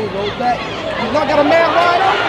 Load back. You not got a man wide open.